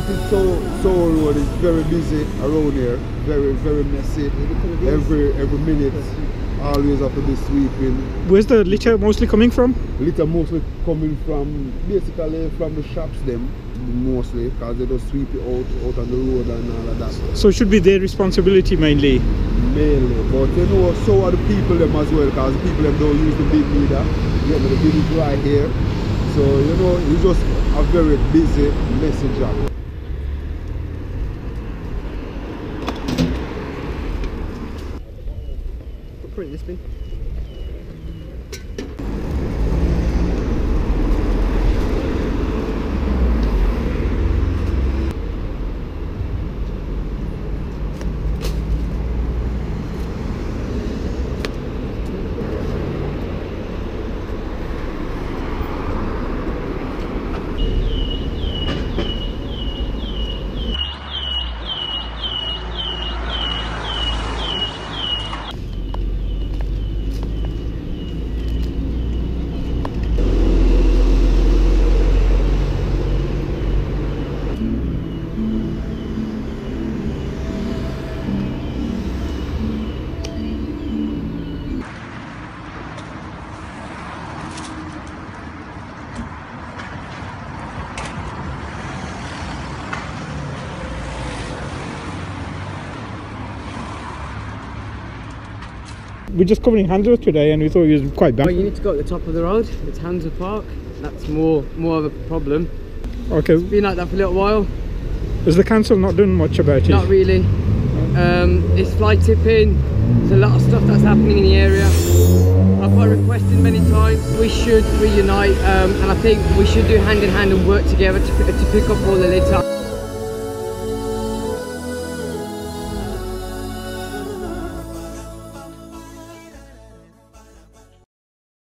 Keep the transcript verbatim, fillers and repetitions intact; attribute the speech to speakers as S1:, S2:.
S1: United Soul, Soul Road is very busy around here, very, very messy. Every every minute, always have to be sweeping.
S2: Where's the litter mostly coming from?
S1: Litter mostly coming from, basically from the shops them, mostly, because they just sweep it out, out on the road and all of that.
S2: So it should be their responsibility mainly?
S1: Mainly, but you know, so are the people them as well, because the people them don't use the bin neither. Yeah, but the bin is right here. So, you know, it's just a very busy, messy job.
S3: Put it in this bin.
S2: We're just covering Handsworth today and we thought it was quite bad.
S3: Well, you need to go at the top of the road. It's Handsworth Park. That's more more of a problem.
S2: Okay.
S3: It's been like that for a little while.
S2: Has the council not done much about it?
S3: Not really. Um, it's fly tipping. There's a lot of stuff that's happening in the area. I've got requested many times. We should reunite um, and I think we should do hand in hand and work together to, to pick up all the litter.